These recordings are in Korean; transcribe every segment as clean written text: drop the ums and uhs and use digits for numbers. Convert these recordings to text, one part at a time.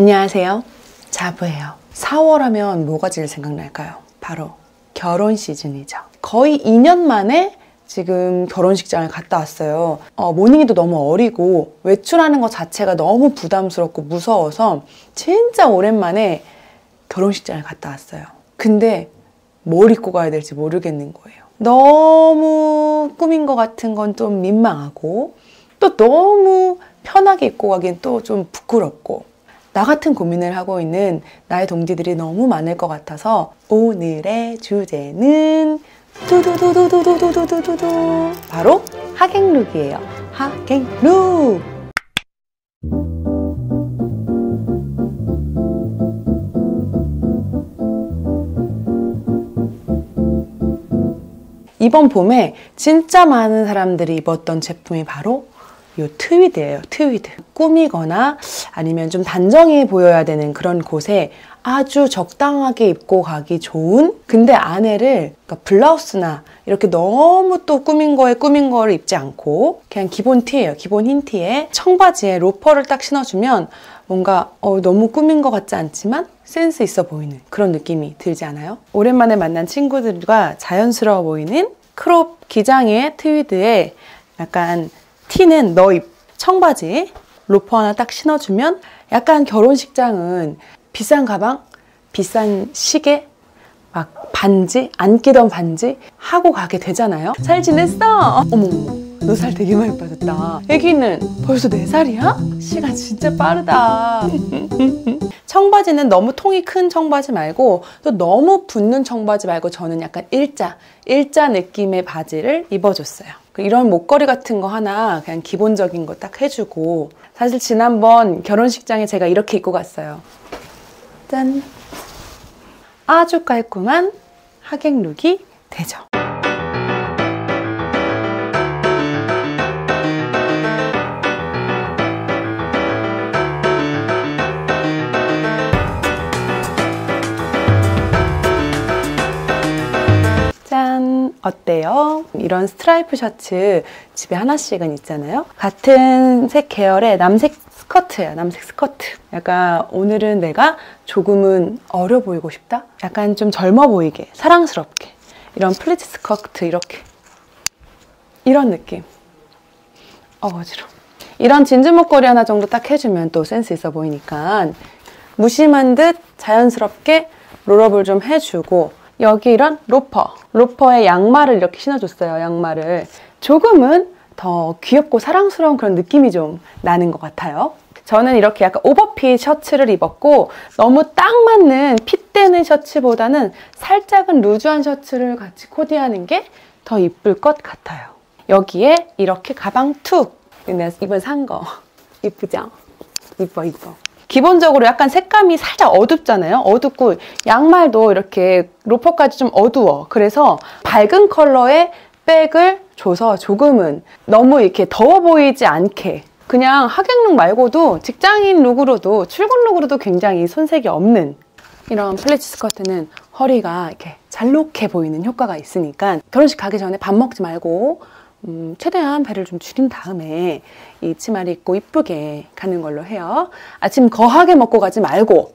안녕하세요, 자부예요. 4월 하면 뭐가 제일 생각날까요? 바로 결혼 시즌이죠. 거의 2년 만에 지금 결혼식장을 갔다 왔어요. 모닝이도 너무 어리고 외출하는 것 자체가 너무 부담스럽고 무서워서 진짜 오랜만에 결혼식장을 갔다 왔어요. 근데 뭘 입고 가야 될지 모르겠는 거예요. 너무 꾸민 것 같은 건 좀 민망하고, 또 너무 편하게 입고 가긴 또 좀 부끄럽고, 나 같은 고민을 하고 있는 나의 동지들이 너무 많을 것 같아서 오늘의 주제는 두두두두두두두두두 바로 하객룩이에요. 하객룩! 이번 봄에 진짜 많은 사람들이 입었던 제품이 바로 이 트위드예요. 트위드. 꾸미거나 아니면 좀 단정해 보여야 되는 그런 곳에 아주 적당하게 입고 가기 좋은, 근데 안에를 그러니까 블라우스나 이렇게 너무 또 꾸민 거를 입지 않고 그냥 기본 티예요. 기본 흰 티에 청바지에 로퍼를 딱 신어주면 뭔가 너무 꾸민 것 같지 않지만 센스 있어 보이는 그런 느낌이 들지 않아요? 오랜만에 만난 친구들과 자연스러워 보이는 크롭 기장의 트위드에 약간 티는 너입 청바지, 로퍼 하나 딱 신어주면 약간 결혼식장은 비싼 가방, 비싼 시계, 막 반지, 안 끼던 반지 하고 가게 되잖아요. 잘 지냈어? 어머, 너 살 되게 많이 빠졌다. 애기는 벌써 4살이야? 시간 진짜 빠르다. 청바지는 너무 통이 큰 청바지 말고 또 너무 붙는 청바지 말고 저는 약간 일자 느낌의 바지를 입어줬어요. 이런 목걸이 같은 거 하나 그냥 기본적인 거 딱 해주고, 사실 지난번 결혼식장에 제가 이렇게 입고 갔어요. 짠! 아주 깔끔한 하객룩이 되죠. 짠! 어때요? 이런 스트라이프 셔츠 집에 하나씩은 있잖아요. 같은 색 계열의 남색 스커트예요. 남색 스커트. 약간 오늘은 내가 조금은 어려 보이고 싶다? 약간 좀 젊어 보이게, 사랑스럽게. 이런 플리츠 스커트 이렇게. 이런 느낌. 어지러워. 이런 진주 목걸이 하나 정도 딱 해주면 또 센스 있어 보이니까 무심한 듯 자연스럽게 롤업을 좀 해주고, 여기 이런 로퍼에 양말을 이렇게 신어줬어요. 양말을. 조금은 더 귀엽고 사랑스러운 그런 느낌이 좀 나는 것 같아요. 저는 이렇게 약간 오버핏 셔츠를 입었고, 너무 딱 맞는 핏되는 셔츠보다는 살짝은 루즈한 셔츠를 같이 코디하는 게 더 이쁠 것 같아요. 여기에 이렇게 가방 툭! 내가 이번에 산 거. 이쁘죠? 이뻐. 기본적으로 약간 색감이 살짝 어둡잖아요. 어둡고 양말도 이렇게 로퍼까지 좀 어두워. 그래서 밝은 컬러의 백을 줘서 조금은 너무 이렇게 더워 보이지 않게, 그냥 하객룩 말고도 직장인 룩으로도, 출근 룩으로도 굉장히 손색이 없는 이런 플리츠 스커트는 허리가 이렇게 잘록해 보이는 효과가 있으니까 결혼식 가기 전에 밥 먹지 말고 최대한 배를 좀 줄인 다음에 이 치마를 입고 이쁘게 가는 걸로 해요. 아침 거하게 먹고 가지 말고.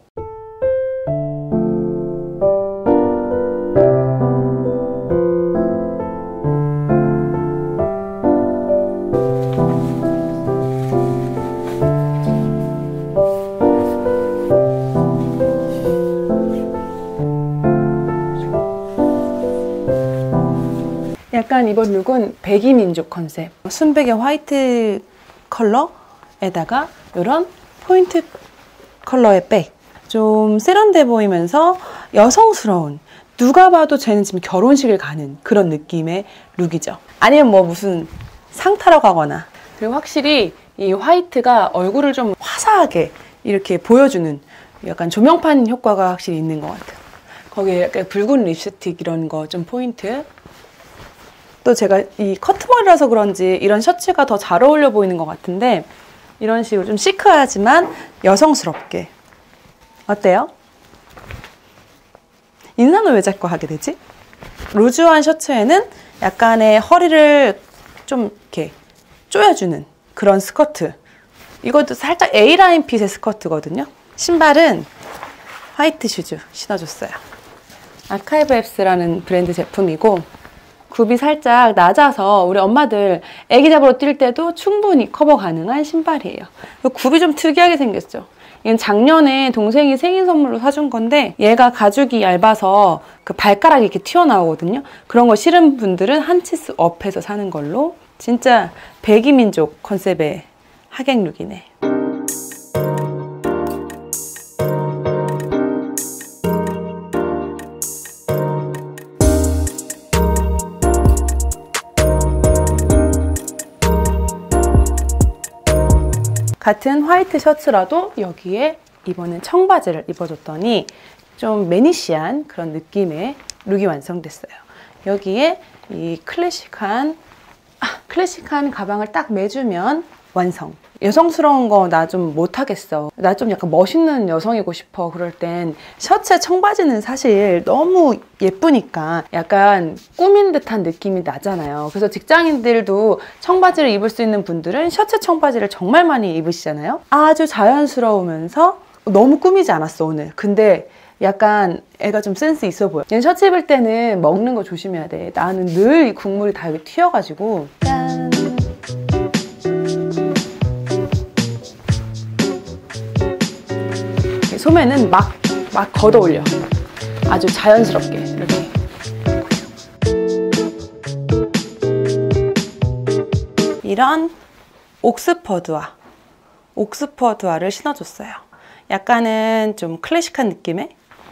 약간 이번 룩은 백이민족 컨셉. 순백의 화이트 컬러에다가 이런 포인트 컬러의 백. 좀 세련돼 보이면서 여성스러운, 누가 봐도 쟤는 지금 결혼식을 가는 그런 느낌의 룩이죠. 아니면 뭐 무슨 상 타러 가거나. 그리고 확실히 이 화이트가 얼굴을 좀 화사하게 이렇게 보여주는 약간 조명판 효과가 확실히 있는 것 같아요. 거기에 약간 붉은 립스틱 이런 거 좀 포인트. 또 제가 이 커트머리라서 그런지 이런 셔츠가 더 잘 어울려 보이는 것 같은데, 이런 식으로 좀 시크하지만 여성스럽게. 어때요? 인사는 왜 자꾸 하게 되지? 루즈한 셔츠에는 약간의 허리를 좀 이렇게 조여주는 그런 스커트. 이것도 살짝 A라인 핏의 스커트거든요. 신발은 화이트 슈즈 신어줬어요. 아카이브 앱스라는 브랜드 제품이고 굽이 살짝 낮아서 우리 엄마들 애기 잡으러 뛸 때도 충분히 커버 가능한 신발이에요. 굽이 좀 특이하게 생겼죠. 이건 작년에 동생이 생일 선물로 사준 건데 얘가 가죽이 얇아서 그 발가락이 이렇게 튀어나오거든요. 그런 거 싫은 분들은 한 치수 업해서 사는 걸로. 진짜 백이민족 컨셉의 하객룩이네. 같은 화이트 셔츠라도 여기에 이번엔 청바지를 입어줬더니 좀 매니시한 그런 느낌의 룩이 완성됐어요. 여기에 이 클래식한 가방을 딱 매주면 완성. 여성스러운 거 나 좀 못하겠어. 나 좀 약간 멋있는 여성이고 싶어. 그럴 땐 셔츠에 청바지는 사실 너무 예쁘니까 약간 꾸민 듯한 느낌이 나잖아요. 그래서 직장인들도 청바지를 입을 수 있는 분들은 셔츠 청바지를 정말 많이 입으시잖아요. 아주 자연스러우면서 너무 꾸미지 않았어 오늘. 근데 약간 애가 좀 센스 있어 보여. 얘는 셔츠 입을 때는 먹는 거 조심해야 돼. 나는 늘 이 국물이 다 여기 튀어가지고 짠! 소매는 막 걷어 올려. 아주 자연스럽게 이렇게. 이런 옥스퍼드화를 신어줬어요. 약간은 좀 클래식한 느낌의.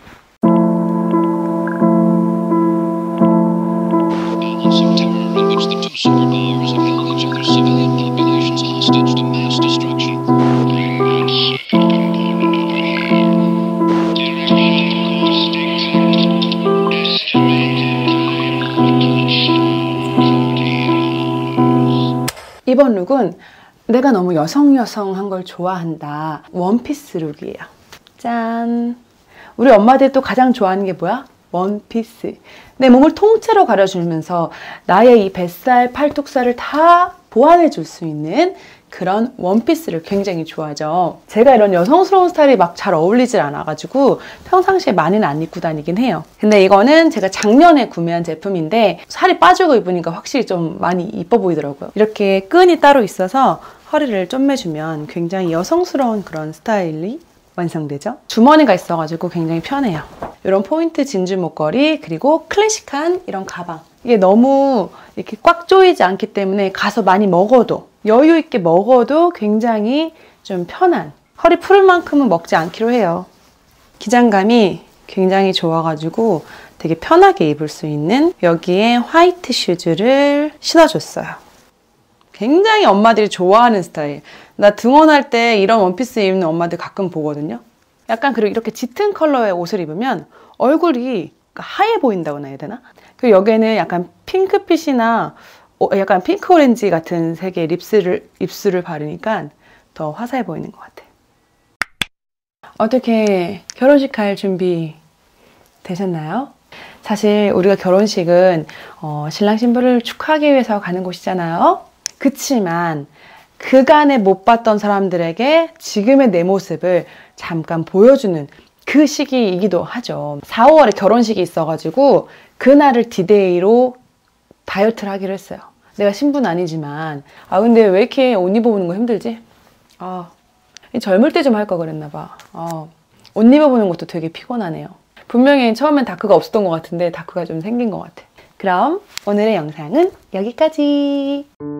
이번 룩은 내가 너무 여성한 걸 좋아한다. 원피스 룩이에요. 짠! 우리 엄마들이 또 가장 좋아하는 게 뭐야? 원피스. 내 몸을 통째로 가려주면서 나의 이 뱃살, 팔뚝살을 다 보완해 줄 수 있는 그런 원피스를 굉장히 좋아하죠. 제가 이런 여성스러운 스타일이 막 잘 어울리질 않아가지고 평상시에 많이는 안 입고 다니긴 해요. 근데 이거는 제가 작년에 구매한 제품인데 살이 빠지고 입으니까 확실히 좀 많이 이뻐 보이더라고요. 이렇게 끈이 따로 있어서 허리를 좀매주면 굉장히 여성스러운 그런 스타일이 완성되죠. 주머니가 있어가지고 굉장히 편해요. 이런 포인트 진주 목걸이, 그리고 클래식한 이런 가방. 이게 너무 이렇게 꽉 조이지 않기 때문에 가서 많이 먹어도, 여유 있게 먹어도 굉장히 좀 편한, 허리 풀을 만큼은 먹지 않기로 해요. 기장감이 굉장히 좋아가지고 되게 편하게 입을 수 있는, 여기에 화이트 슈즈를 신어줬어요. 굉장히 엄마들이 좋아하는 스타일. 나 등원할 때 이런 원피스 입는 엄마들 가끔 보거든요. 약간 그리고 이렇게 짙은 컬러의 옷을 입으면 얼굴이 하얘 보인다고 해야 되나? 그리고 여기에는 약간 핑크빛이나 약간 핑크 오렌지 같은 색의 입술을 바르니까 더 화사해 보이는 것 같아. 어떻게 결혼식 갈 준비 되셨나요? 사실 우리가 결혼식은 신랑 신부를 축하하기 위해서 가는 곳이잖아요. 그치만 그간에 못 봤던 사람들에게 지금의 내 모습을 잠깐 보여주는 그 시기이기도 하죠. 4, 5월에 결혼식이 있어가지고 그날을 디데이로 다이어트를 하기로 했어요. 내가 신부는 아니지만 근데 왜 이렇게 옷 입어보는 거 힘들지? 젊을 때 좀 할 걸 그랬나 봐. 옷 입어보는 것도 되게 피곤하네요. 분명히 처음엔 다크가 없었던 것 같은데 다크가 좀 생긴 것 같아. 그럼 오늘의 영상은 여기까지.